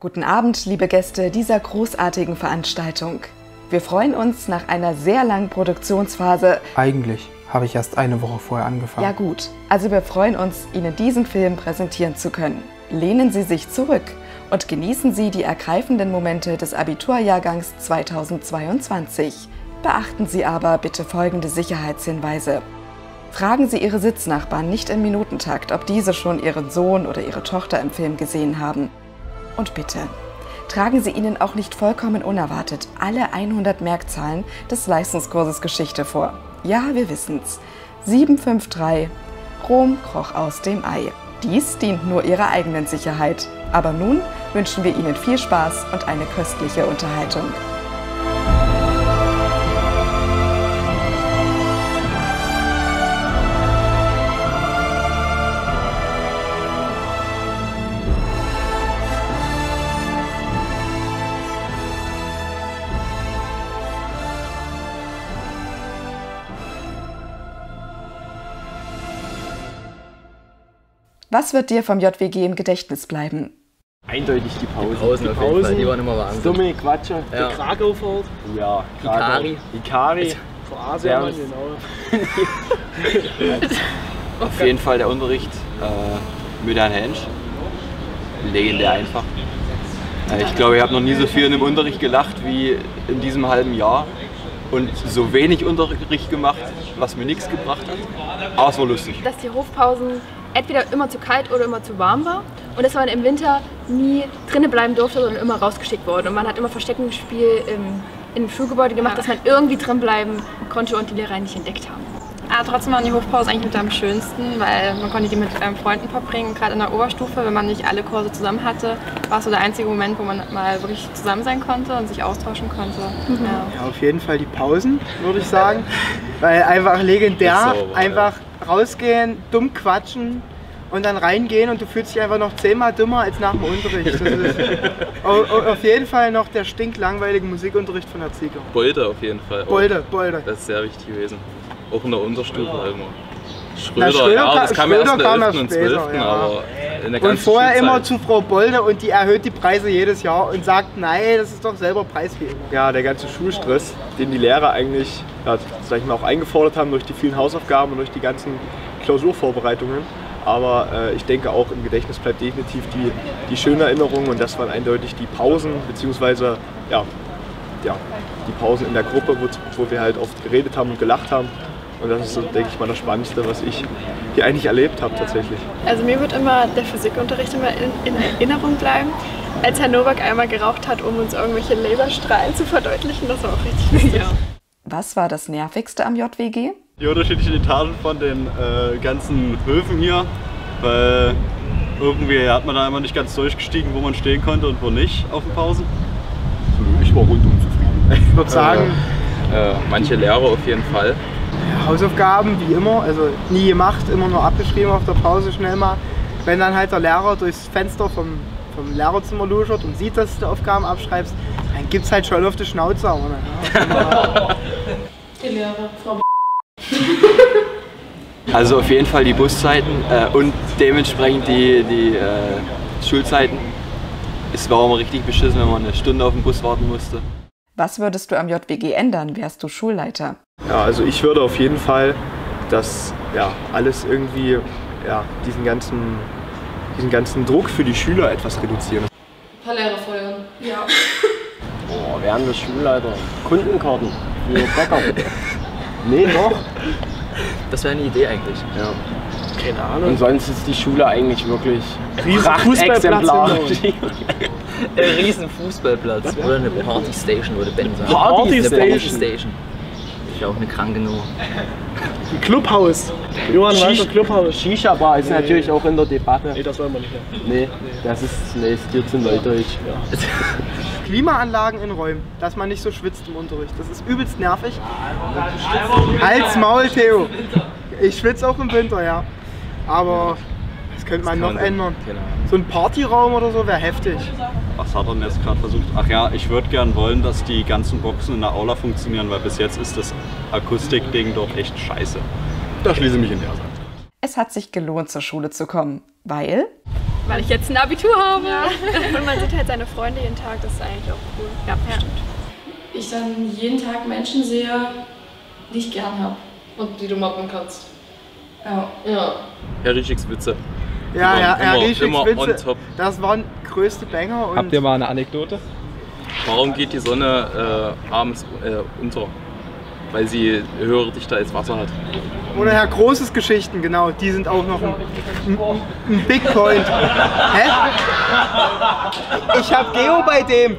Guten Abend, liebe Gäste dieser großartigen Veranstaltung. Wir freuen uns nach einer sehr langen Produktionsphase. Eigentlich habe ich erst eine Woche vorher angefangen. Ja gut, also wir freuen uns, Ihnen diesen Film präsentieren zu können. Lehnen Sie sich zurück und genießen Sie die ergreifenden Momente des Abiturjahrgangs 2022. Beachten Sie aber bitte folgende Sicherheitshinweise. Fragen Sie Ihre Sitznachbarn nicht im Minutentakt, ob diese schon Ihren Sohn oder Ihre Tochter im Film gesehen haben. Und bitte, tragen Sie ihnen auch nicht vollkommen unerwartet alle 100 Merkzahlen des Leistungskurses Geschichte vor. Ja, wir wissen's. 753, Rom kroch aus dem Ei. Dies dient nur Ihrer eigenen Sicherheit. Aber nun wünschen wir Ihnen viel Spaß und eine köstliche Unterhaltung. Was wird dir vom JWG im Gedächtnis bleiben? Eindeutig die Pausen. Die Pausen, die waren immer Wahnsinn. Dumme Quatsche. Ja. Der Krakau-Fahrt. Ja, Ikari. Ikari. Sehr genau. Auf jeden Fall der Unterricht mit Herrn Hensch. Legendär einfach. Ich glaube, ich habe noch nie so viel in dem Unterricht gelacht wie in diesem halben Jahr. Und so wenig Unterricht gemacht, was mir nichts gebracht hat. Aber es war lustig. Dass die Hofpausen entweder immer zu kalt oder immer zu warm war und dass man im Winter nie drinnen bleiben durfte, sondern immer rausgeschickt wurde. Und man hat immer Versteckenspiel im Schulgebäude gemacht, dass man irgendwie drin bleiben konnte und die Lehrer nicht entdeckt haben. Aber trotzdem waren die Hofpausen eigentlich mit am schönsten, weil man konnte die mit Freunden verbringen. Gerade in der Oberstufe, wenn man nicht alle Kurse zusammen hatte, war es so der einzige Moment, wo man mal wirklich zusammen sein konnte und sich austauschen konnte. Mhm. Ja, auf jeden Fall die Pausen, würde ich sagen. Weil einfach legendär, einfach rausgehen, dumm quatschen und dann reingehen und du fühlst dich einfach noch 10-mal dümmer als nach dem Unterricht. Das ist auf jeden Fall noch der stinklangweilige Musikunterricht von der Zieger. Bolde auf jeden Fall. Bolde. Das ist sehr wichtig gewesen. Auch in der Unterstufe immer. Schröder, ja, das kam erst in der 11. und 12. Ja. Aber in der und vorher Schulzeit. Immer zu Frau Bolde und die erhöht die Preise jedes Jahr und sagt, nein, das ist doch selber preiswert. Ja, der ganze Schulstress, den die Lehrer eigentlich, ja, sag ich mal, auch eingefordert haben durch die vielen Hausaufgaben und durch die ganzen Klausurvorbereitungen. Aber ich denke auch im Gedächtnis bleibt definitiv die schöne Erinnerung und das waren eindeutig die Pausen, beziehungsweise ja, die Pausen in der Gruppe, wo wir halt oft geredet haben und gelacht haben. Und das ist so, denke ich mal, das Spannendste, was ich hier eigentlich erlebt habe tatsächlich. Also mir wird immer der Physikunterricht immer in Erinnerung bleiben, als Herr Nowak einmal geraucht hat, um uns irgendwelche Laserstrahlen zu verdeutlichen. Das war auch richtig lustig. Ja. Was war das Nervigste am JWG? Die unterschiedlichen Etagen von den ganzen Höfen hier, weil irgendwie hat man da immer nicht ganz durchgestiegen, wo man stehen konnte und wo nicht auf den Pausen. Ich war rundum zufrieden. Ich würde sagen, Manche Lehrer auf jeden Fall. Hausaufgaben wie immer, also nie gemacht, immer nur abgeschrieben auf der Pause schnell mal. Wenn dann halt der Lehrer durchs Fenster vom Lehrerzimmer luschert und sieht, dass du Aufgaben abschreibst, dann gibt's halt schon auf die Schnauze. Aber, Die Lehrer, Frau Also auf jeden Fall die Buszeiten und dementsprechend die Schulzeiten. Es war immer richtig beschissen, wenn man eine Stunde auf den Bus warten musste. Was würdest du am JWG ändern, wärst du Schulleiter? Ja, also ich würde auf jeden Fall, dass ja, alles irgendwie diesen ganzen Druck für die Schüler etwas reduzieren. Ein paar Lehrer feuern. Ja. Oh, wären wir Schulleiter. Kundenkarten für Bäcker. Nee, doch. Das wäre eine Idee eigentlich. Ja. Keine Ahnung. Und sonst ist die Schule eigentlich wirklich Prachtexemplarisch. Ein riesen Fußballplatz oder eine Partystation, würde Ben sagen. Partystation? Eine Partystation. Ich auch eine kranke Nummer. Ein Clubhaus. Johann, was ist ein Clubhaus? Shisha-Bar ist natürlich auch in der Debatte. Nee, das wollen wir nicht mehr. Nee, es geht zum Neudeutsch. Ja. Klimaanlagen in Räumen, dass man nicht so schwitzt im Unterricht. Das ist übelst nervig. Halt's Maul, Theo. Ich schwitze auch im Winter, ja. Aber das könnte man noch ändern. So ein Partyraum oder so wäre heftig. Was hat er denn jetzt gerade versucht? Ach ja, ich würde gern wollen, dass die ganzen Boxen in der Aula funktionieren, weil bis jetzt ist das Akustikding doch echt scheiße. Da schließe ich mich in der Seite. Es hat sich gelohnt, zur Schule zu kommen, weil Weil ich jetzt ein Abitur habe. Ja. Und man sieht halt seine Freunde jeden Tag, das ist eigentlich auch cool. Ja, stimmt. Ich dann jeden Tag Menschen sehe, die ich gern habe und die du mobben kannst. Ja. Herr Rieschigs Witze. Ja, Herr Rieschigs immer Witze, on top. das waren größte Banger. Und habt ihr mal eine Anekdote? Warum geht die Sonne abends unter? Weil sie höhere Dichte als Wasser hat. Oder Herr Großes Geschichten, genau, die sind auch noch ein Big Point. Hä? Ich hab Geo bei dem.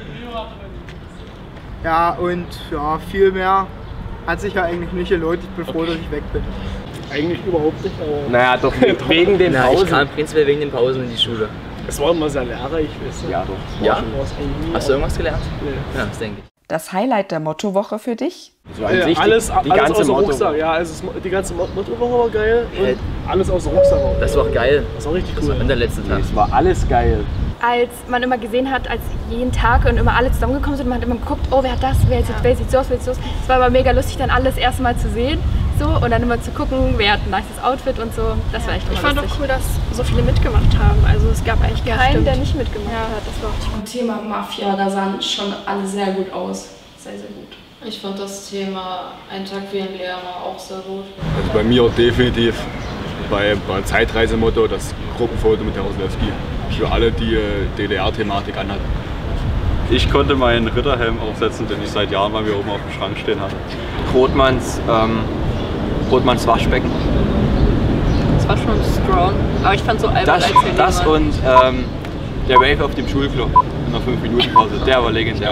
Ja, und ja, viel mehr hat sich ja eigentlich nicht gelohnt. Ich bin froh, dass ich weg bin. Eigentlich überhaupt nicht, aber... Naja, doch wegen den Pausen. Ich kam prinzipiell wegen den Pausen in die Schule. Es war immer sehr lehrreich, weißt du? Ja, doch. Ja? Hast du irgendwas gelernt? Nee. Ja, das denke ich. Das Highlight der Mottowoche für dich? So an sich alles außer Rucksack. Ja, also die ganze Mottowoche war geil und alles außer Rucksack. Das war geil. Das war richtig cool. Das war der letzte Tag. Es war alles geil. Als man immer gesehen hat, als jeden Tag und immer alle zusammengekommen sind, man hat immer geguckt, oh, wer hat das, wer sieht so aus, wer sieht so aus. Es war aber mega lustig, dann alles das erste Mal zu sehen so, und dann immer zu gucken, wer hat ein nices Outfit und so. Das war echt Ich immer fand lustig. auch cool, dass so viele mitgemacht haben. Also es gab eigentlich keinen, der nicht mitgemacht hat. Das war richtig Beim Thema Mafia, da sahen schon alle sehr gut aus. Sehr, sehr gut. Ich fand das Thema Ein Tag wie ein Lehrer auch sehr gut. Also bei mir definitiv bei Zeitreisemotto das Gruppenfoto mit Herr Oslewski. Für alle, die DDR-Thematik anhatten. Ich konnte meinen Ritterhelm aufsetzen, den ich seit Jahren bei mir oben auf dem Schrank stehen hatte. Rothmanns Waschbecken. Das war schon strong. Aber ich fand so albern als Das und der Wave auf dem Schulklo in der 5-Minuten-Pause, der war legendär.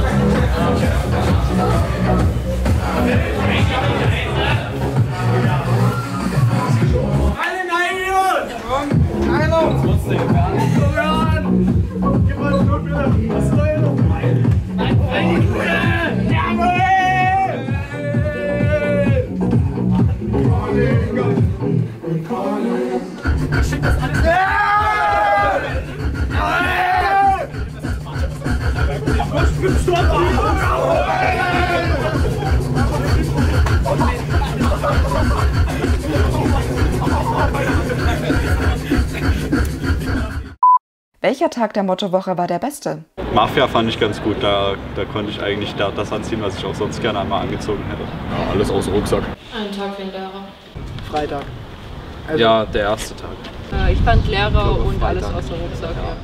Welcher Tag der Mottowoche war der beste? Mafia fand ich ganz gut, da konnte ich eigentlich das anziehen, was ich auch sonst gerne einmal angezogen hätte. Ja, alles außer Rucksack. Ein Tag wie ein Lehrer. Freitag. Also ja, der erste Tag. Ich fand Lehrer und alles außer Rucksack. Ja.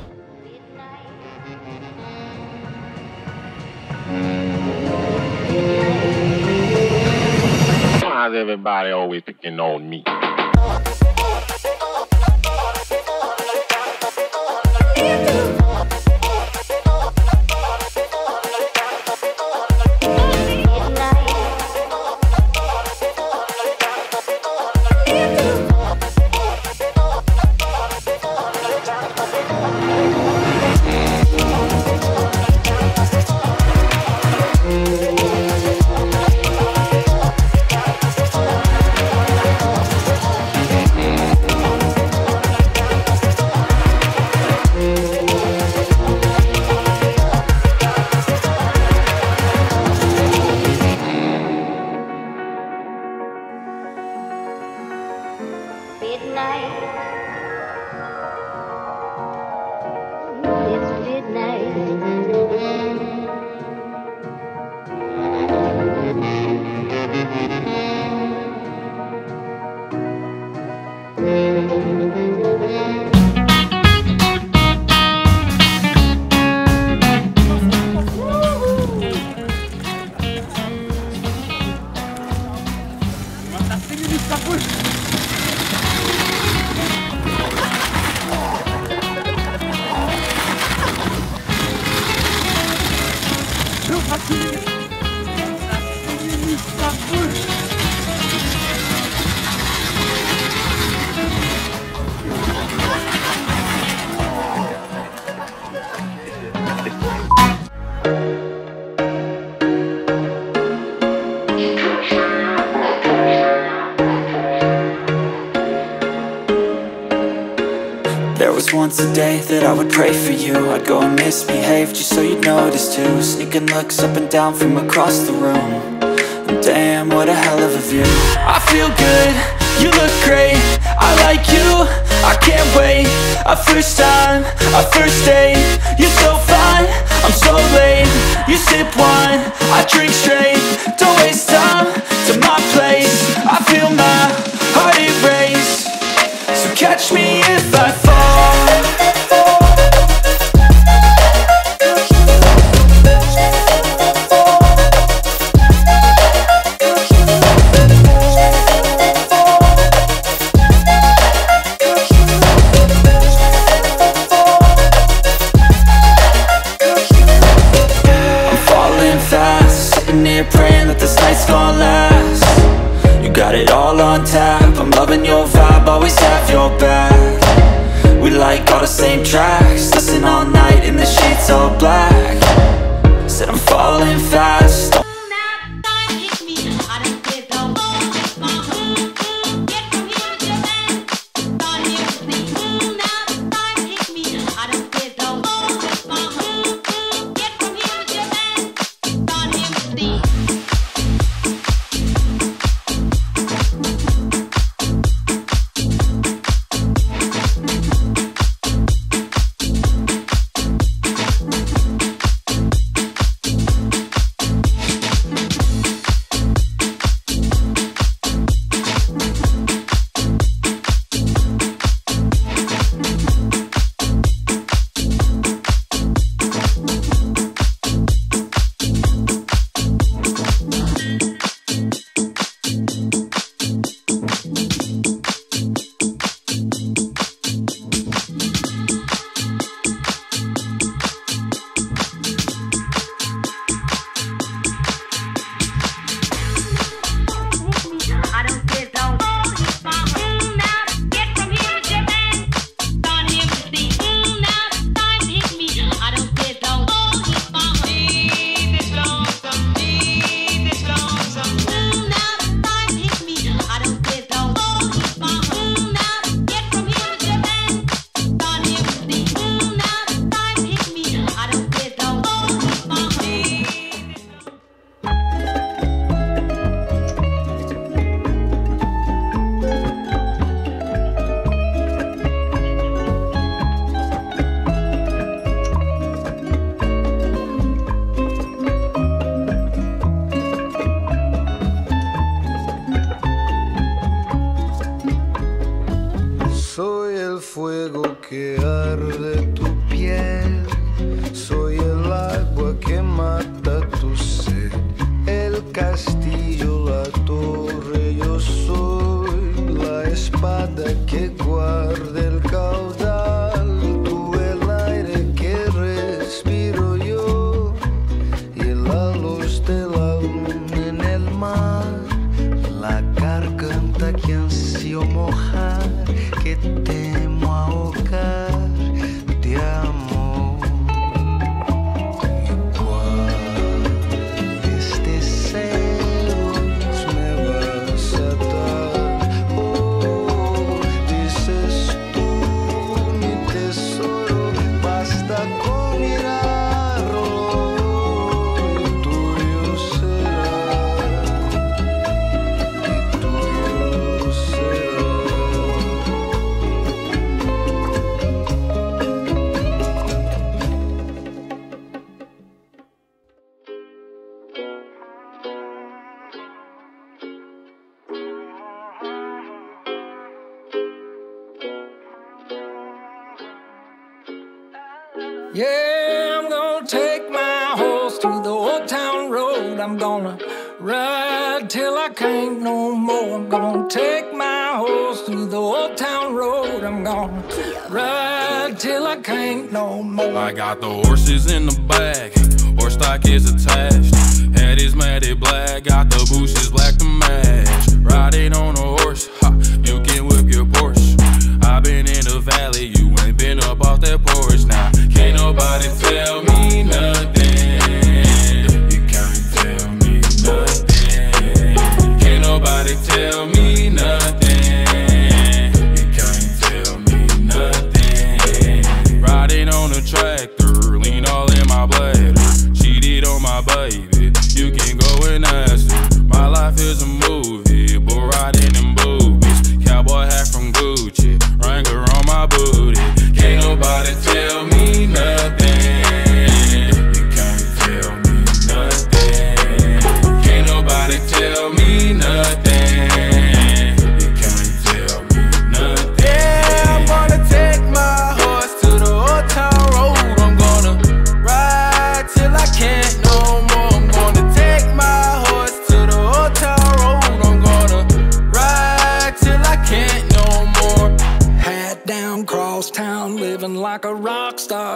Why is everybody always picking on me? There was once a day that I would pray for you. I'd go and misbehave just so you'd notice too. Sneaking looks up and down from across the room. And damn, what a hell of a view. I feel good, you look great, I like you. I can't wait. Our first time, our first date. You're so fine, I'm so late. You sip wine, I drink straight. Don't waste time to my place. I feel my heart erase. So catch me if I fall. Praying that this night's gonna last. You got it all on tap. I'm loving your vibe, always have your back. We like all the same tracks. Listen all night in the sheets all black. Said I'm falling fast. Yeah, I'm gonna take my horse to the old town road. I'm gonna ride till I can't no more. I'm gonna take my horse to the old town road. I'm gonna ride till I can't no more. I got the horses in the back, horse stock is attached. Head is matted black, got the bushes black to match. Riding on a horse, ha, you can whip your Porsche. I've been in the valley, you ain't been up off that porch. Now, can't nobody tell me nothing. You can't tell me nothing. Can't nobody tell me nothing. You can't tell me nothing. Riding on a tractor, lean all in my bladder. Cheated on my baby, you can go and ask her. My life is a movie, bull riding in boobies. Cowboy hat from Gucci, Wrangler on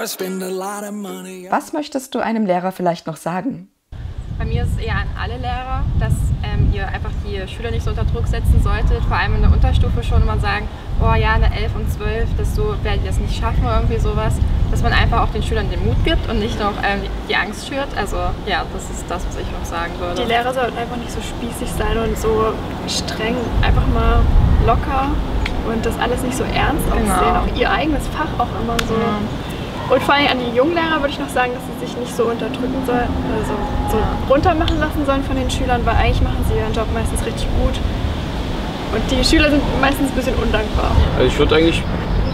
I spend a lot of money. Was möchtest du einem Lehrer vielleicht noch sagen? Bei mir ist es eher an alle Lehrer, dass ihr einfach die Schüler nicht so unter Druck setzen solltet, vor allem in der Unterstufe schon immer sagen, oh ja, eine 11 und 12, so werdet ihr das nicht schaffen oder irgendwie sowas, dass man einfach auch den Schülern den Mut gibt und nicht noch die Angst schürt. Also ja, das ist das, was ich noch sagen würde. Die Lehrer sollten einfach nicht so spießig sein und so streng, einfach mal locker und das alles nicht so ernst aussehen, auch ihr eigenes Fach auch immer so. Und vor allem an die jungen Lehrer würde ich noch sagen, dass sie sich nicht so unterdrücken sollen, also so runter machen lassen sollen von den Schülern, weil eigentlich machen sie ihren Job meistens richtig gut. Und die Schüler sind meistens ein bisschen undankbar. Also ich würde eigentlich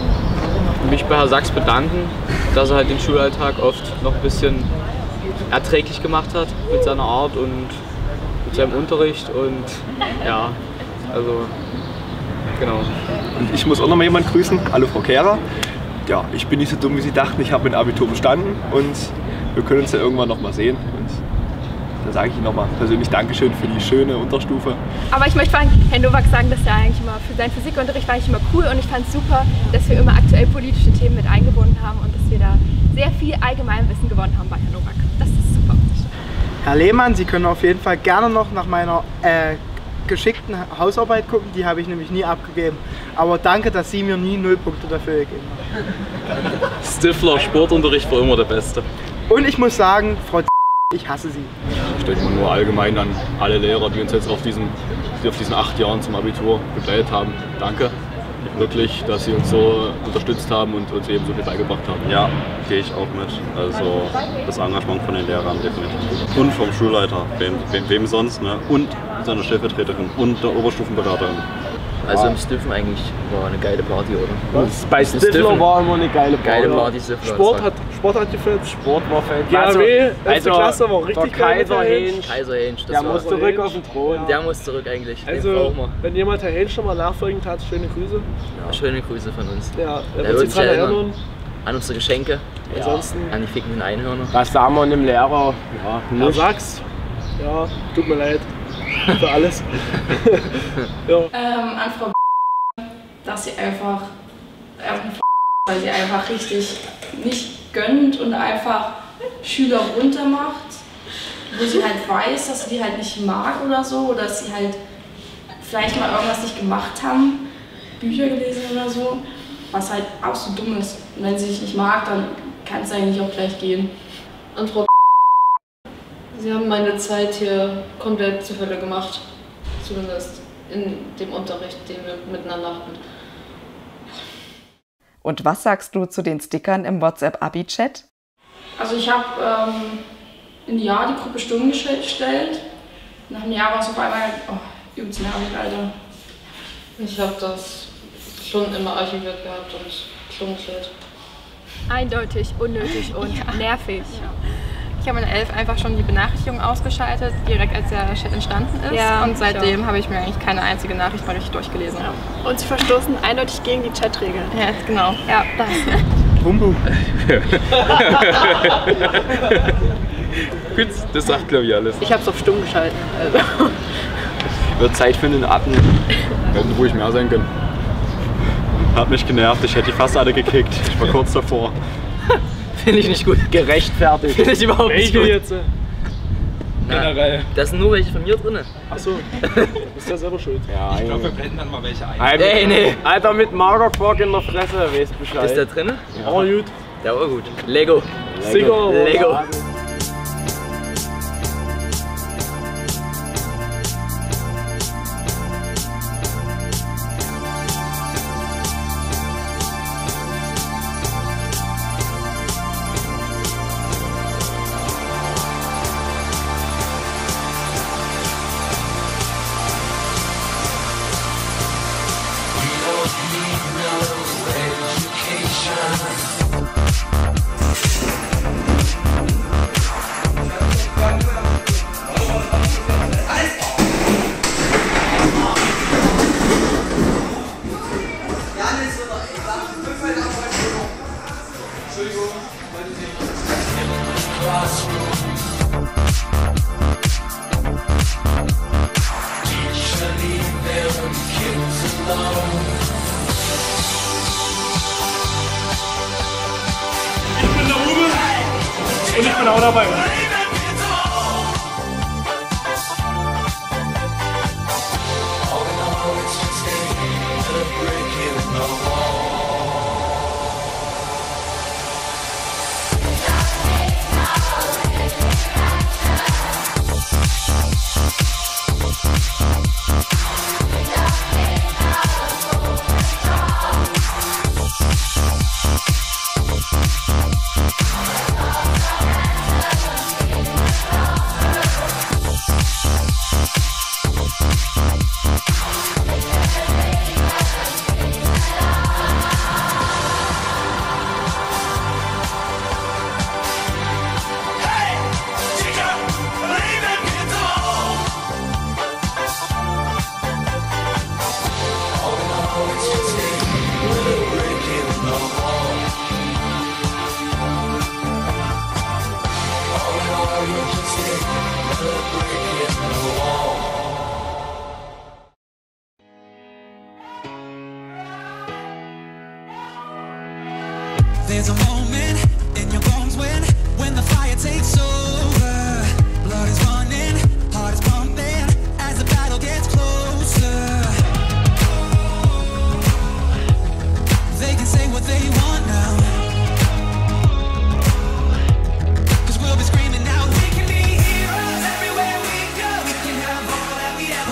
mich bei Herrn Sachs bedanken, dass er halt den Schulalltag oft noch ein bisschen erträglich gemacht hat mit seiner Art und mit seinem Unterricht und ja, also genau. Und ich muss auch noch mal jemanden grüßen, hallo Frau Kehrer. Ja, ich bin nicht so dumm, wie Sie dachten. Ich habe mein Abitur bestanden und wir können uns ja irgendwann noch mal sehen. Und da sage ich Ihnen noch mal persönlich Dankeschön für die schöne Unterstufe. Aber ich möchte Herrn Nowak sagen, dass er eigentlich immer für seinen Physikunterricht war eigentlich immer cool und ich fand es super, dass wir immer aktuell politische Themen mit eingebunden haben und dass wir da sehr viel Allgemeinwissen gewonnen haben bei Herrn Nowak. Das ist super. Herr Lehmann, Sie können auf jeden Fall gerne noch nach meiner geschickten Hausarbeit gucken, die habe ich nämlich nie abgegeben. Aber danke, dass Sie mir nie 0 Punkte dafür gegeben haben. Stifler, Sportunterricht war immer der Beste. Und ich muss sagen, Frau ich hasse Sie. Ich denke mal nur allgemein an alle Lehrer, die uns jetzt auf diesen 8 Jahren zum Abitur begleitet haben. Danke. Wirklich, dass sie uns so unterstützt haben und uns eben so viel beigebracht haben. Ja, gehe ich auch mit. Also das Engagement von den Lehrern definitiv. Und vom Schulleiter, wem sonst, ne? Und seiner Stellvertreterin und der Oberstufenberaterin. Also im Stiffen eigentlich war eine geile Party, oder? Bei Stifler war immer eine geile Party. Geile Party, Stifler. Sport hat gefällt. Sport war fett. GAW, also Klasse war richtig geil. Kaiser Hensch, der muss zurück auf den Thron. Der muss zurück eigentlich. Also, wenn jemand Herr Hensch nochmal nachfolgend hat, schöne Grüße. Ja, schöne Grüße von uns. Ja, der wird sich erinnern. An unsere Geschenke, ansonsten an die fickenden Einhörner. Was sagen wir dem Lehrer? Ja, Herr Sachs, ja, tut mir leid für alles. Ja. An Frau dass sie einfach weil sie einfach richtig nicht gönnt und einfach Schüler runtermacht, wo sie halt weiß, dass sie die halt nicht mag oder so, oder dass sie halt vielleicht mal irgendwas nicht gemacht haben, Bücher gelesen oder so, was halt absolut dumm ist. Und wenn sie dich nicht mag, dann kann es eigentlich auch gleich gehen. An Frau Sie haben meine Zeit hier komplett zur Hölle gemacht, zumindest in dem Unterricht, den wir miteinander hatten. Und was sagst du zu den Stickern im WhatsApp-Abi-Chat? Also ich habe ein Jahr die Gruppe stumm gestellt. Nach einem Jahr war es auf einmal übelst nervig, Alter. Ich habe das schon immer archiviert gehabt und stumm gestellt. Eindeutig, unnötig und nervig. Ich habe in der 11 einfach schon die Benachrichtigung ausgeschaltet, direkt als der Chat entstanden ist. Ja, und seitdem habe ich mir eigentlich keine einzige Nachricht mal richtig durchgelesen. Ja. Und sie verstoßen eindeutig gegen die Chatregeln. Ja, genau. Ja, das. Bumbu. Gut, das sagt glaube ich alles. Ich habe es auf stumm geschalten. Also. Wird Zeit für den Atem. Hätten ruhig mehr sein können. Hat mich genervt, ich hätte die fast alle gekickt. Ich war kurz davor. Finde ich nicht gut. Gerechtfertigt. Finde ich überhaupt nicht gut. Jetzt? Generell. Da sind nur welche von mir drin. Achso, du bist ja selber schuld. Ja, ich glaube, wir blenden dann mal welche ein. Ey, nee. Alter, mit Magerquark in der Fresse, weißt Bescheid. Ist der drin? Ja. Oh, gut. Der war gut. Lego. Lego. Lego. Und ich bin auch dabei. There's a moment in your bones when the fire takes over. Blood is running, heart is pumping as the battle gets closer. They can say what they want now, 'cause we'll be screaming now. We can be heroes everywhere we go. We can have all that we ever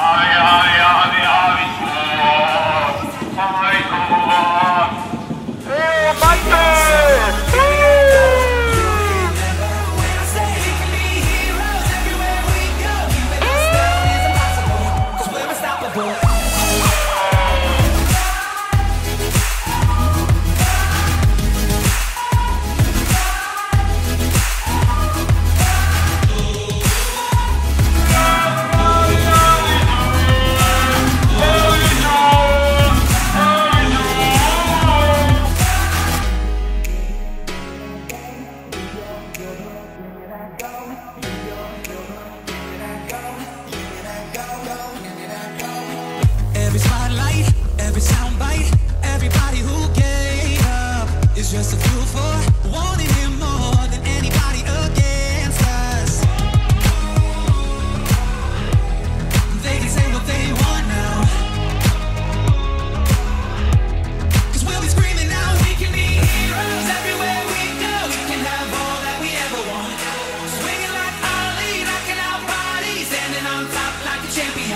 Every spotlight, every soundbite, everybody who gave up is just a fool for wanting him more than anybody against us. They can say what they want now, 'cause we'll be screaming now. We can be heroes everywhere we go. We can have all that we ever want. Swinging like Ali, knocking out bodies, standing on top like a champion.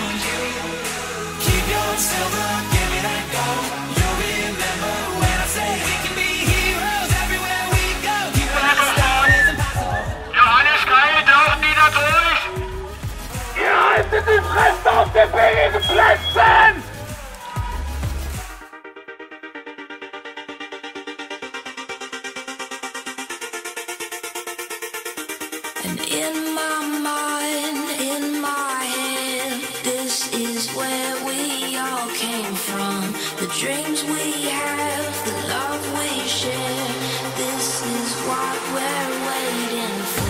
Silver, give me that gold. You'll remember when I say we can be heroes everywhere we go. Keeping us down is impossible. Johannes schreit auch wieder durch. Ihr haltet die Fresse auf den billigen Plätzen! And in my mind, in my head, this is where we all came from. The dreams we have, the love we share. This is what we're waiting for.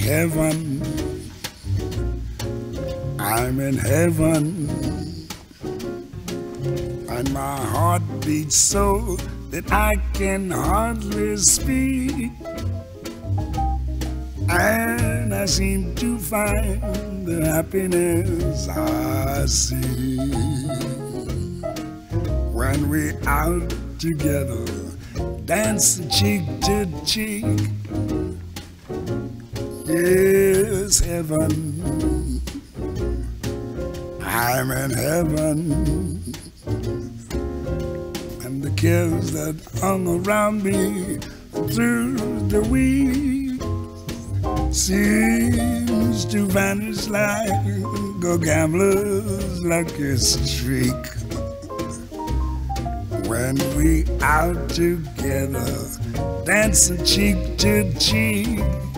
heaven. I'm in heaven. And my heart beats so that I can hardly speak. And I seem to find the happiness I see when we're out together, dancing cheek to cheek. Yes, heaven, I'm in heaven. And the cares that hung around me through the week seems to vanish like a gambler's lucky streak. When we out together, dancing cheek to cheek.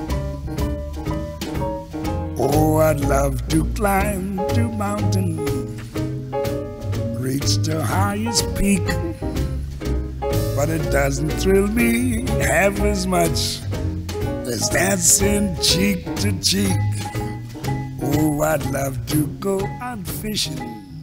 Oh, I'd love to climb the mountain, reach the highest peak, but it doesn't thrill me half as much as dancing cheek to cheek. Oh, I'd love to go out fishing.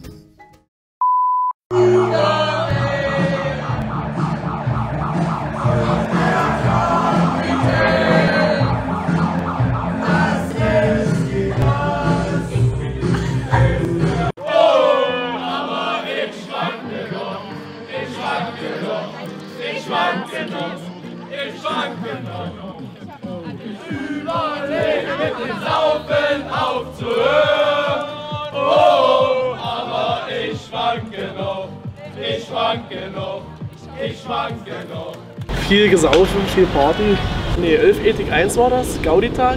Überlege mit dem Saufen aufzuhören. Oh, aber ich schwanke noch, ich schwanke noch, ich schwanke noch. Viel gesaufen, viel Party. Nee, 11 Ethik 1 war das, Gaudi-Tag.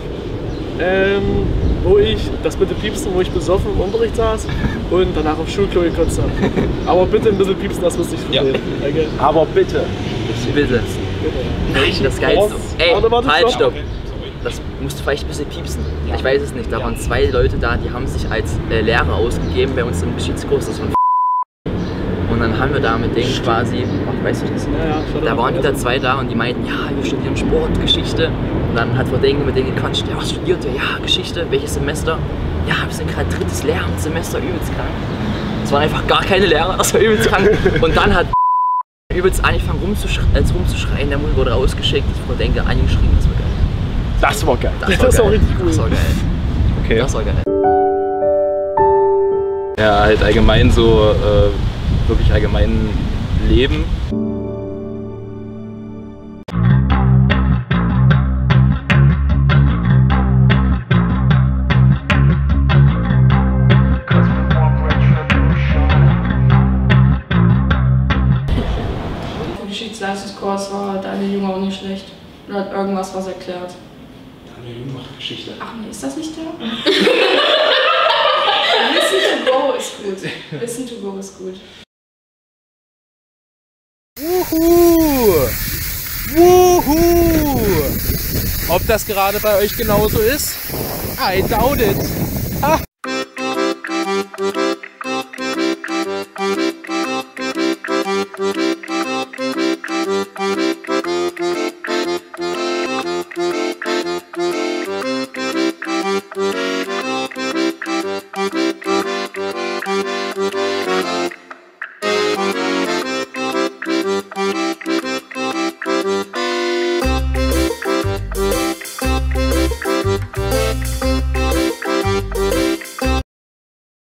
Wo ich, das mit dem Piepsen, wo ich besoffen im Unterricht saß und danach auf Schulklo gekotzt habe. Aber bitte ein bisschen piepsen, das müsste ich verstehen. Ja. Okay. Aber bitte. Bitte. Nein, das Geilste. Ey, halt, stopp. Das musst du vielleicht ein bisschen piepsen. Ja. Ich weiß es nicht, da waren 2 Leute da, die haben sich als Lehrer ausgegeben bei uns im Geschichtskurs. Das von und dann haben wir da mit denen quasi, weißt du das? Ja, da waren wieder 2 da und die meinten, ja, wir studieren Sport, Geschichte. Und dann hat Verding mit denen gequatscht, ja, was studiert ihr? Ja, Geschichte, welches Semester? Ja, wir sind gerade 3. Lehramtssemester, übelst krank. Es waren einfach gar keine Lehrer, das war übelst krank. Und dann hat übelst angefangen rumzuschreien, der Mund wurde rausgeschickt, ich wurde denke angeschrien, das war geil. Das war richtig gut. Das war geil. Okay. Das war geil. Ja, halt allgemein so, wirklich allgemein Leben. Im Geschichtsleistungskurs war Daniel Jung auch nicht schlecht. Und hat irgendwas was erklärt. Daniel Jung macht Geschichte. Ach nee, ist das nicht der? Listen to go ist gut. Listen to go ist gut. Wuhu! Wuhu! Ob das gerade bei euch genauso ist? I doubt it. Ha.